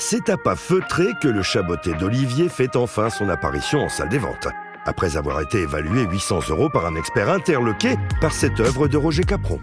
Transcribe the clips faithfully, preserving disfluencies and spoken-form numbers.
C'est à pas feutré que le chaboté d'Olivier fait enfin son apparition en salle des ventes. Après avoir été évalué huit cents euros par un expert interloqué par cette œuvre de Roger Capron.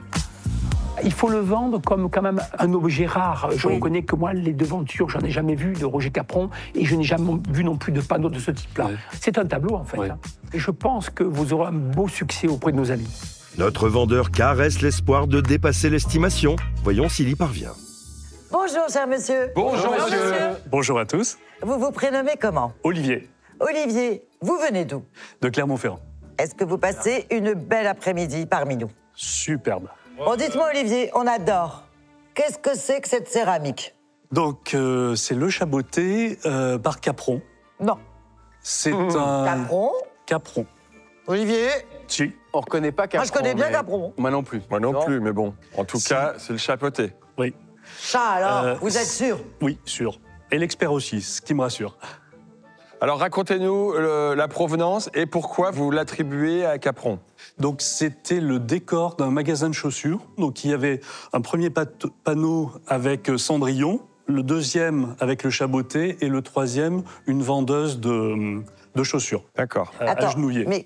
Il faut le vendre comme quand même un objet rare. Je oui. reconnais que moi, les devantures, j'en ai jamais vu de Roger Capron et je n'ai jamais vu non plus de panneaux de ce type-là. Oui. C'est un tableau, en fait. Oui. Hein. Et je pense que vous aurez un beau succès auprès de nos amis. Notre vendeur caresse l'espoir de dépasser l'estimation. Voyons s'il y parvient. Bonjour, cher monsieur. Bonjour, Bonjour monsieur. monsieur. Bonjour à tous. Vous vous prénommez comment? Olivier. Olivier, vous venez d'où? De Clermont-Ferrand. Est-ce que vous passez une belle après-midi parmi nous? Superbe. Bon, dites-moi, Olivier, on adore. Qu'est-ce que c'est que cette céramique? Donc, euh, c'est le chaboté euh, par Capron. Non. C'est mmh. un... Capron? Capron. Olivier? Si. On reconnaît pas Capron. Moi, je connais bien mais... Capron. Moi non plus. Moi non, non. plus, mais bon. En tout si. cas, c'est le chapeauté. Oui. Ça, alors, euh, vous êtes sûr? Oui, sûr. Et l'expert aussi, ce qui me rassure. Alors, racontez-nous le, la provenance et pourquoi vous l'attribuez à Capron. Donc, c'était le décor d'un magasin de chaussures. Donc, il y avait un premier panneau avec Cendrillon, le deuxième avec le chaboté et le troisième, une vendeuse de, de chaussures. D'accord. Euh, Attends, agenouillée. Mais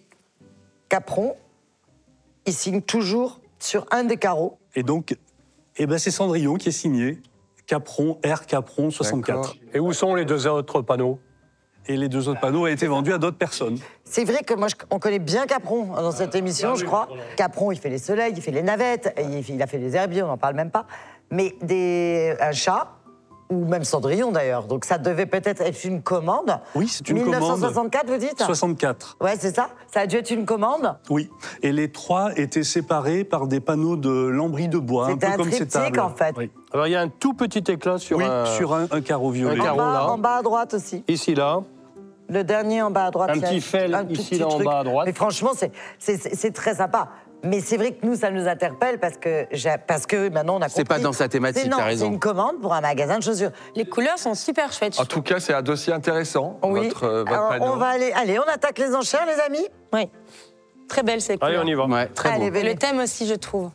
Capron, il signe toujours sur un des carreaux. Et donc, eh ben, c'est Cendrillon qui est signé. Capron, R Capron soixante-quatre. Et où sont les deux autres panneaux? Et les deux autres panneaux ont été vendus à d'autres personnes. C'est vrai que moi, je, on connaît bien Capron dans cette émission, ah, je crois. Oui. Capron, il fait les soleils, il fait les navettes, il, il a fait les herbiers, on n'en parle même pas. Mais des, un chat, ou même Cendrillon d'ailleurs, donc ça devait peut-être être une commande. Oui, c'est une mille neuf cent soixante-quatre, commande. vous dites? soixante-quatre. Ouais, c'est ça? Ça a dû être une commande? Oui, et les trois étaient séparés par des panneaux de lambris de bois, un peu un comme ces tables. en fait. Oui. Alors il y a un tout petit éclat sur oui, un... sur un, un carreau violet. Un carreau, en, bas, là. en bas à droite aussi. Ici, là. Le dernier en bas à droite. Un petit fel un ici, là, en bas à droite. Mais franchement, c'est très sympa. Mais c'est vrai que nous, ça nous interpelle parce que, parce que maintenant, on a compris... C'est pas dans sa thématique, t'as raison. C'est une commande pour un magasin de chaussures. Les couleurs sont super chouettes. En tout cas, c'est un dossier intéressant, oui. votre, euh, votre Alors, panneau. on va aller... Allez, on attaque les enchères, les amis? Oui. Très belle, ces couleurs. Allez, on y va. Ouais, très Allez, beau. Et le thème aussi, je trouve.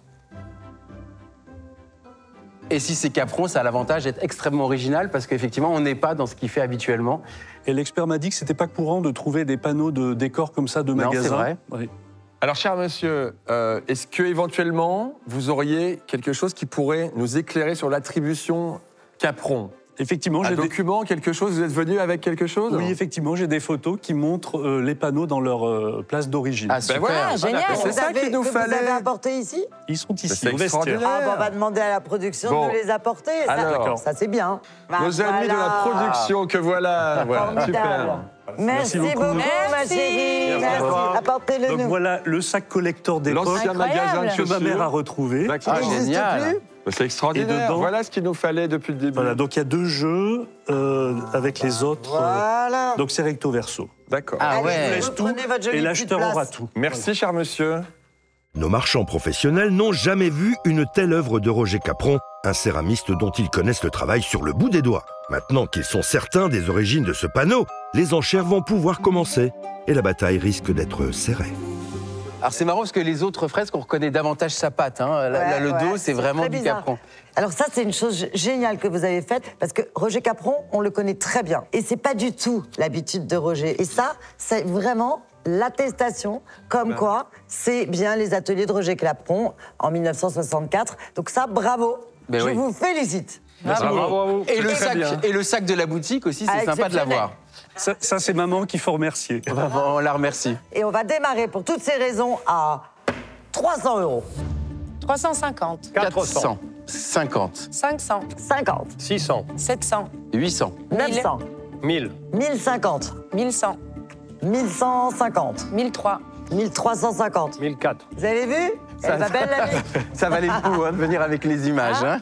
Et si c'est Capron, ça a l'avantage d'être extrêmement original parce qu'effectivement, on n'est pas dans ce qu'il fait habituellement. Et l'expert m'a dit que c'était pas courant de trouver des panneaux de décor comme ça de non, magasin. c'est vrai. Oui. Alors, cher monsieur, euh, est-ce que éventuellement vous auriez quelque chose qui pourrait nous éclairer sur l'attribution Capron? Effectivement, j'ai un document, des... quelque chose. Vous êtes venu avec quelque chose? Oui, effectivement, j'ai des photos qui montrent euh, les panneaux dans leur euh, place d'origine. Ah, super. Ben voilà, génial. C'est ça qu'il nous que fallait. Vous avez apporté ici? Ils sont ici, c'est au vestiaire. Ah, bon, on va demander à la production bon. de les apporter. Ça, Alors, ça c'est bien. Nos voilà. amis de la production, que voilà. voilà. Super. Merci, Merci beaucoup, Merci. ma chérie. Merci. Apportez-le nous. Donc voilà le sac collector d'époque L'ancien magasin de que ma mère a retrouvé. Ah, génial. C'est extraordinaire. Dedans, voilà ce qu'il nous fallait depuis le début. Voilà, donc il y a deux jeux euh, avec les autres. Voilà. Euh, donc c'est recto verso. D'accord. Ah Allez, ouais. vous Laisse tout, prenez votre jolie et l'acheteur petite aura place. tout. Merci, voilà. cher monsieur. Nos marchands professionnels n'ont jamais vu une telle œuvre de Roger Capron, un céramiste dont ils connaissent le travail sur le bout des doigts. Maintenant qu'ils sont certains des origines de ce panneau, les enchères vont pouvoir commencer et la bataille risque d'être serrée. Alors c'est marrant parce que les autres fresques, on reconnaît davantage sa patte. Hein. Là, Ouais, là, le ouais, dos, c'est vraiment du bizarre. Capron. Alors ça, c'est une chose géniale que vous avez faite, parce que Roger Capron, on le connaît très bien. Et c'est pas du tout l'habitude de Roger. Et ça, c'est vraiment l'attestation, comme ben. quoi c'est bien les ateliers de Roger Capron en mille neuf cent soixante-quatre. Donc ça, bravo. Ben Je oui. vous félicite. Bravo. Bravo à vous. Et le, sac, et le sac de la boutique aussi, c'est ah, sympa de l'avoir. Ça, ça c'est maman qu'il faut remercier. On, va, on la remercie. Et on va démarrer pour toutes ces raisons à trois cents euros. trois cent cinquante. quatre cents. cinquante. cinq cents. cinquante. six cents. sept cents. huit cents. neuf cents. mille. mille cinquante. mille cent. mille cent cinquante. mille trois. mille trois cent cinquante. mille quatre. Vous avez vu? Ça, Elle va belle la vie. Ça valait le coup hein, de venir avec les images. Hein.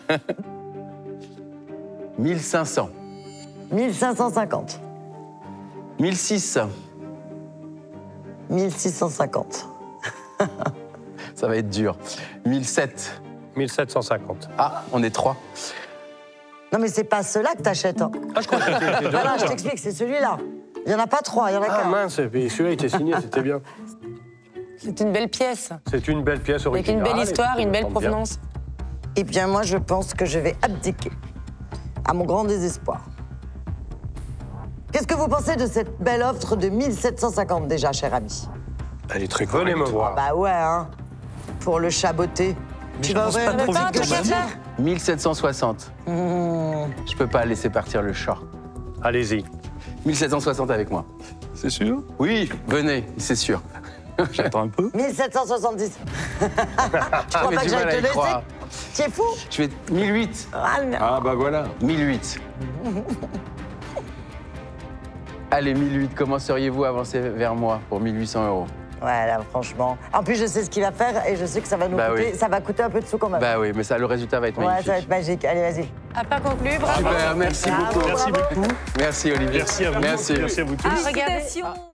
mille cinq cents. mille cinq cent cinquante. mille six cents. mille six cent cinquante. Ça va être dur. mille sept. mille sept cent cinquante. Ah, on est trois. Non, mais c'est pas ceux-là que t'achètes. Hein. Ah, je crois que c'était deux. Voilà, je t'explique, c'est celui-là. Il n'y en a pas trois, il y en a Ah qu'un. mince, celui-là était signé, c'était bien. C'est une belle pièce. C'est une belle pièce Avec originale. une belle histoire, une belle provenance. Eh bien, moi, je pense que je vais abdiquer, à mon grand désespoir. Qu'est-ce que vous pensez de cette belle offre de mille sept cent cinquante déjà, cher ami? Elle est très Venez me voir. Bah ouais, hein. Pour le chaboter. Tu vas ouvrir pas une trop petite vite, quand même. cachetière? mille sept cent soixante. Mmh. Je peux pas laisser partir le chat. Allez-y. mille sept cent soixante avec moi. C'est sûr? Oui, venez, c'est sûr. J'attends un peu. mille sept cent soixante-dix. Tu crois mais pas que du mal j'allais à te y laisser? croire. Tu es fou? Je vais mille huit. Ah, non. Ah bah voilà. mille huit. Allez, mille huit, comment seriez-vous avancer vers moi pour mille huit cents euros? Ouais, là, franchement. En plus, je sais ce qu'il va faire et je sais que ça va nous Bah coûter, oui. ça va coûter un peu de sous quand même. Bah oui, mais ça, le résultat va être ouais, magnifique. ça va être magique. Allez, vas-y. À pas conclu, bravo. Super, merci Bravo, beaucoup. bravo. Merci beaucoup. Merci Olivier. Merci à vous. Merci. Merci à vous tous. Ah, regardez. Félicitations.